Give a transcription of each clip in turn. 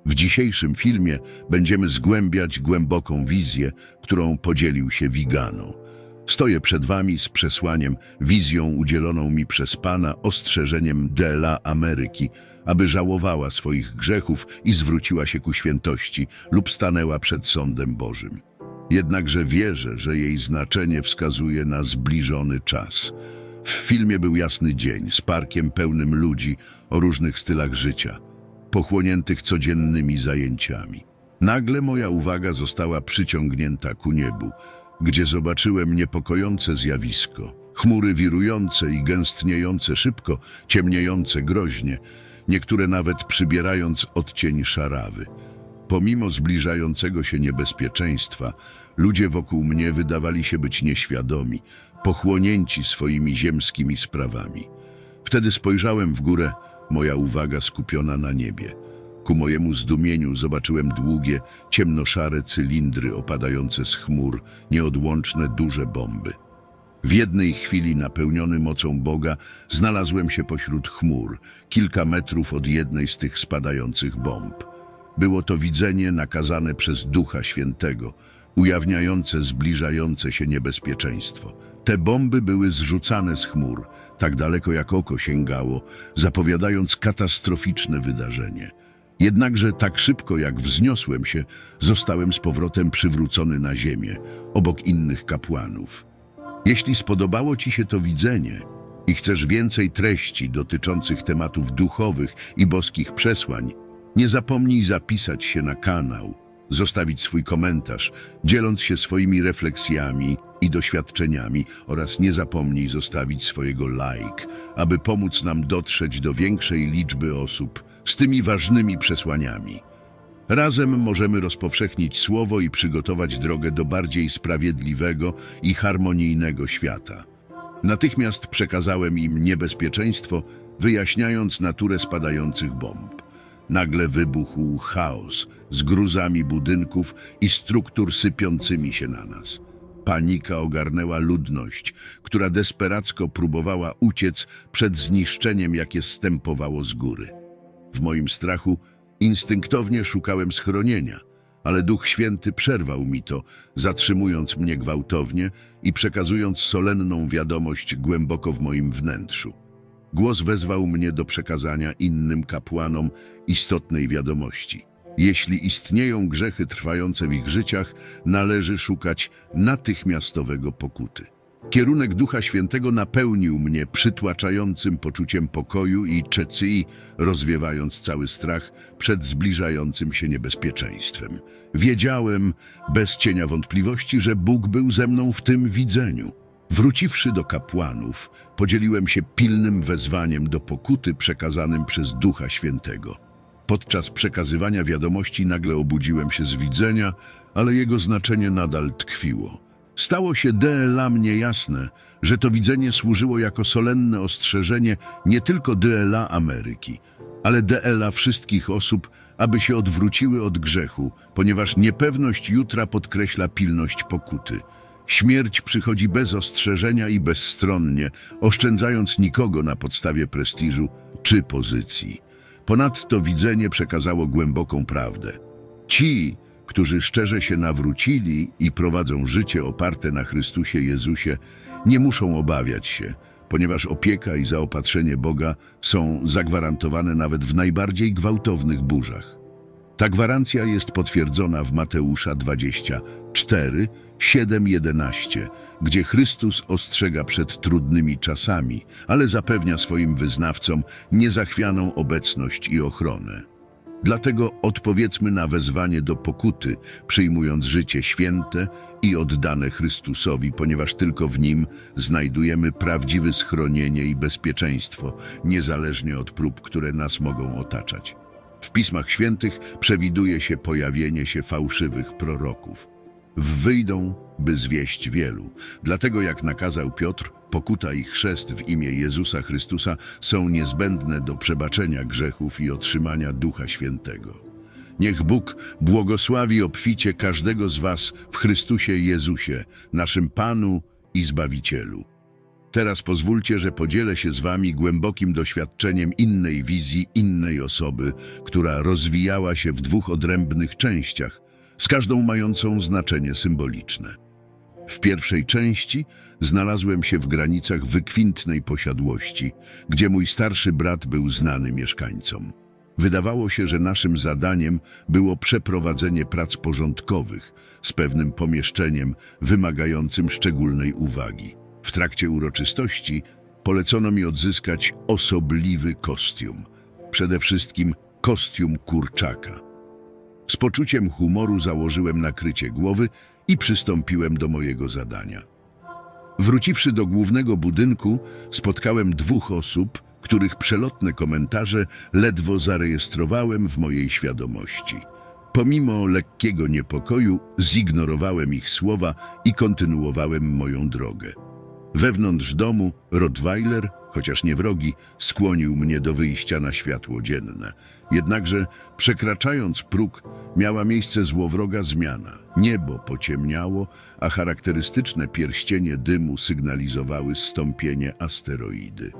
W dzisiejszym filmie będziemy zgłębiać głęboką wizję, którą podzielił się Vigano. Stoję przed wami z przesłaniem, wizją udzieloną mi przez Pana, ostrzeżeniem dla Ameryki, aby żałowała swoich grzechów i zwróciła się ku świętości lub stanęła przed sądem Bożym. Jednakże wierzę, że jej znaczenie wskazuje na zbliżony czas. W filmie był jasny dzień z parkiem pełnym ludzi o różnych stylach życia, pochłoniętych codziennymi zajęciami. Nagle moja uwaga została przyciągnięta ku niebu, gdzie zobaczyłem niepokojące zjawisko. Chmury wirujące i gęstniejące szybko, ciemniejące groźnie, niektóre nawet przybierając odcień szarawy. Pomimo zbliżającego się niebezpieczeństwa, ludzie wokół mnie wydawali się być nieświadomi, pochłonięci swoimi ziemskimi sprawami. Wtedy spojrzałem w górę, moja uwaga skupiona na niebie. Ku mojemu zdumieniu zobaczyłem długie, ciemnoszare cylindry opadające z chmur, nieodłączne duże bomby. W jednej chwili, napełniony mocą Boga, znalazłem się pośród chmur, kilka metrów od jednej z tych spadających bomb. Było to widzenie nakazane przez Ducha Świętego, ujawniające zbliżające się niebezpieczeństwo. Te bomby były zrzucane z chmur, tak daleko jak oko sięgało, zapowiadając katastroficzne wydarzenie. Jednakże tak szybko jak wzniosłem się, zostałem z powrotem przywrócony na ziemię, obok innych kapłanów. Jeśli spodobało ci się to widzenie i chcesz więcej treści dotyczących tematów duchowych i boskich przesłań, nie zapomnij zapisać się na kanał, zostawić swój komentarz, dzieląc się swoimi refleksjami i doświadczeniami oraz nie zapomnij zostawić swojego like, aby pomóc nam dotrzeć do większej liczby osób z tymi ważnymi przesłaniami. Razem możemy rozpowszechnić słowo i przygotować drogę do bardziej sprawiedliwego i harmonijnego świata. Natychmiast przekazałem im niebezpieczeństwo, wyjaśniając naturę spadających bomb. Nagle wybuchł chaos z gruzami budynków i struktur sypiącymi się na nas. Panika ogarnęła ludność, która desperacko próbowała uciec przed zniszczeniem, jakie zstępowało z góry. W moim strachu instynktownie szukałem schronienia, ale Duch Święty przerwał mi to, zatrzymując mnie gwałtownie i przekazując solenną wiadomość głęboko w moim wnętrzu. Głos wezwał mnie do przekazania innym kapłanom istotnej wiadomości. Jeśli istnieją grzechy trwające w ich życiach, należy szukać natychmiastowego pokuty. Kierunek Ducha Świętego napełnił mnie przytłaczającym poczuciem pokoju i czecyi, rozwiewając cały strach przed zbliżającym się niebezpieczeństwem. Wiedziałem, bez cienia wątpliwości, że Bóg był ze mną w tym widzeniu. Wróciwszy do kapłanów, podzieliłem się pilnym wezwaniem do pokuty przekazanym przez Ducha Świętego. Podczas przekazywania wiadomości nagle obudziłem się z widzenia, ale jego znaczenie nadal tkwiło. Stało się dla mnie jasne, że to widzenie służyło jako solenne ostrzeżenie nie tylko dla Ameryki, ale dla wszystkich osób, aby się odwróciły od grzechu, ponieważ niepewność jutra podkreśla pilność pokuty. Śmierć przychodzi bez ostrzeżenia i bezstronnie, oszczędzając nikogo na podstawie prestiżu czy pozycji. Ponadto widzenie przekazało głęboką prawdę. Ci, którzy szczerze się nawrócili i prowadzą życie oparte na Chrystusie Jezusie, nie muszą obawiać się, ponieważ opieka i zaopatrzenie Boga są zagwarantowane nawet w najbardziej gwałtownych burzach. Ta gwarancja jest potwierdzona w Mateusza 24, 7-11, gdzie Chrystus ostrzega przed trudnymi czasami, ale zapewnia swoim wyznawcom niezachwianą obecność i ochronę. Dlatego odpowiedzmy na wezwanie do pokuty, przyjmując życie święte i oddane Chrystusowi, ponieważ tylko w Nim znajdujemy prawdziwe schronienie i bezpieczeństwo, niezależnie od prób, które nas mogą otaczać. W Pismach Świętych przewiduje się pojawienie się fałszywych proroków. Wyjdą, by zwieść wielu. Dlatego, jak nakazał Piotr, pokuta i chrzest w imię Jezusa Chrystusa są niezbędne do przebaczenia grzechów i otrzymania Ducha Świętego. Niech Bóg błogosławi obficie każdego z was w Chrystusie Jezusie, naszym Panu i Zbawicielu. Teraz pozwólcie, że podzielę się z wami głębokim doświadczeniem innej wizji, innej osoby, która rozwijała się w dwóch odrębnych częściach, z każdą mającą znaczenie symboliczne. W pierwszej części znalazłem się w granicach wykwintnej posiadłości, gdzie mój starszy brat był znany mieszkańcom. Wydawało się, że naszym zadaniem było przeprowadzenie prac porządkowych z pewnym pomieszczeniem wymagającym szczególnej uwagi. W trakcie uroczystości polecono mi odzyskać osobliwy kostium, przede wszystkim kostium kurczaka. Z poczuciem humoru założyłem nakrycie głowy i przystąpiłem do mojego zadania. Wróciwszy do głównego budynku, spotkałem dwóch osób, których przelotne komentarze ledwo zarejestrowałem w mojej świadomości. Pomimo lekkiego niepokoju zignorowałem ich słowa i kontynuowałem moją drogę. Wewnątrz domu Rottweiler, chociaż nie wrogi, skłonił mnie do wyjścia na światło dzienne. Jednakże, przekraczając próg, miała miejsce złowroga zmiana. Niebo pociemniało, a charakterystyczne pierścienie dymu sygnalizowały zstąpienie asteroidy.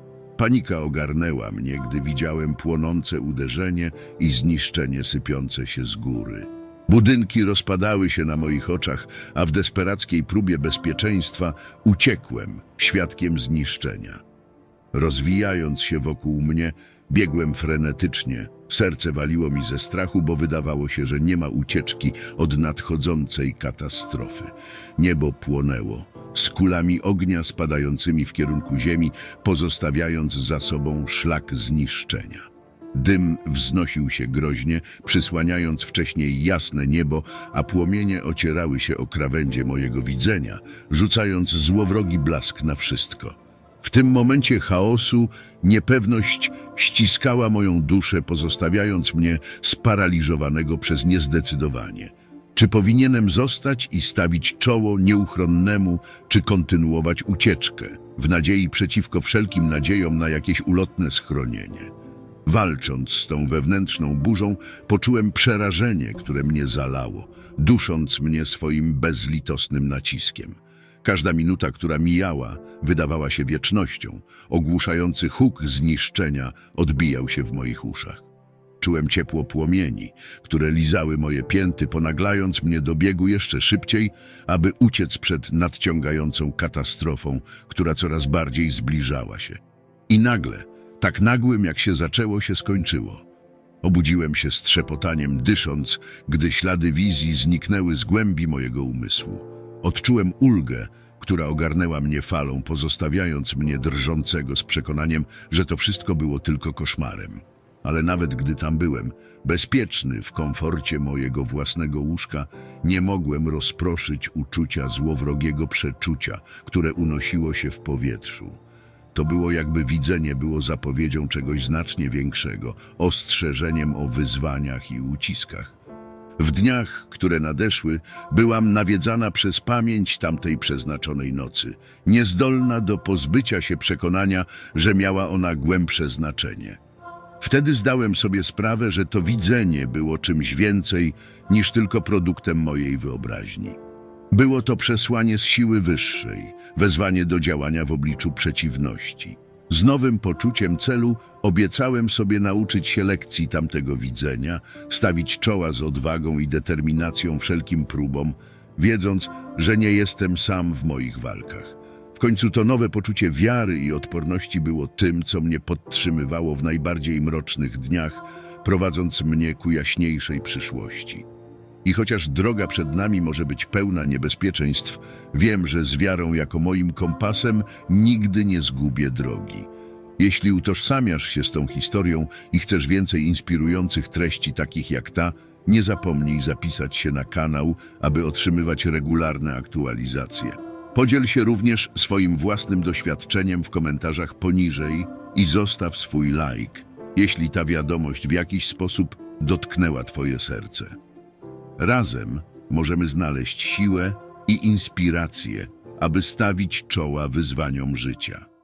Panika ogarnęła mnie, gdy widziałem płonące uderzenie i zniszczenie sypiące się z góry. Budynki rozpadały się na moich oczach, a w desperackiej próbie bezpieczeństwa uciekłem, świadkiem zniszczenia. Rozwijając się wokół mnie, biegłem frenetycznie. Serce waliło mi ze strachu, bo wydawało się, że nie ma ucieczki od nadchodzącej katastrofy. Niebo płonęło, z kulami ognia spadającymi w kierunku ziemi, pozostawiając za sobą szlak zniszczenia. Dym wznosił się groźnie, przysłaniając wcześniej jasne niebo, a płomienie ocierały się o krawędzie mojego widzenia, rzucając złowrogi blask na wszystko. W tym momencie chaosu niepewność ściskała moją duszę, pozostawiając mnie sparaliżowanego przez niezdecydowanie. Czy powinienem zostać i stawić czoło nieuchronnemu, czy kontynuować ucieczkę, w nadziei przeciwko wszelkim nadziejom na jakieś ulotne schronienie? Walcząc z tą wewnętrzną burzą, poczułem przerażenie, które mnie zalało, dusząc mnie swoim bezlitosnym naciskiem. Każda minuta, która mijała, wydawała się wiecznością. Ogłuszający huk zniszczenia odbijał się w moich uszach. Czułem ciepło płomieni, które lizały moje pięty, ponaglając mnie do biegu jeszcze szybciej, aby uciec przed nadciągającą katastrofą, która coraz bardziej zbliżała się. I nagle, tak nagłym jak się zaczęło, się skończyło. Obudziłem się z trzepotaniem, dysząc, gdy ślady wizji zniknęły z głębi mojego umysłu. Odczułem ulgę, która ogarnęła mnie falą, pozostawiając mnie drżącego z przekonaniem, że to wszystko było tylko koszmarem. Ale nawet gdy tam byłem, bezpieczny w komforcie mojego własnego łóżka, nie mogłem rozproszyć uczucia złowrogiego przeczucia, które unosiło się w powietrzu. To było, jakby widzenie było zapowiedzią czegoś znacznie większego, ostrzeżeniem o wyzwaniach i uciskach. W dniach, które nadeszły, byłam nawiedzana przez pamięć tamtej przeznaczonej nocy, niezdolna do pozbycia się przekonania, że miała ona głębsze znaczenie. Wtedy zdałem sobie sprawę, że to widzenie było czymś więcej niż tylko produktem mojej wyobraźni. Było to przesłanie z siły wyższej, wezwanie do działania w obliczu przeciwności. Z nowym poczuciem celu obiecałem sobie nauczyć się lekcji tamtego widzenia, stawić czoła z odwagą i determinacją wszelkim próbom, wiedząc, że nie jestem sam w moich walkach. W końcu to nowe poczucie wiary i odporności było tym, co mnie podtrzymywało w najbardziej mrocznych dniach, prowadząc mnie ku jaśniejszej przyszłości. I chociaż droga przed nami może być pełna niebezpieczeństw, wiem, że z wiarą jako moim kompasem nigdy nie zgubię drogi. Jeśli utożsamiasz się z tą historią i chcesz więcej inspirujących treści takich jak ta, nie zapomnij zapisać się na kanał, aby otrzymywać regularne aktualizacje. Podziel się również swoim własnym doświadczeniem w komentarzach poniżej i zostaw swój like, jeśli ta wiadomość w jakiś sposób dotknęła Twoje serce. Razem możemy znaleźć siłę i inspirację, aby stawić czoła wyzwaniom życia.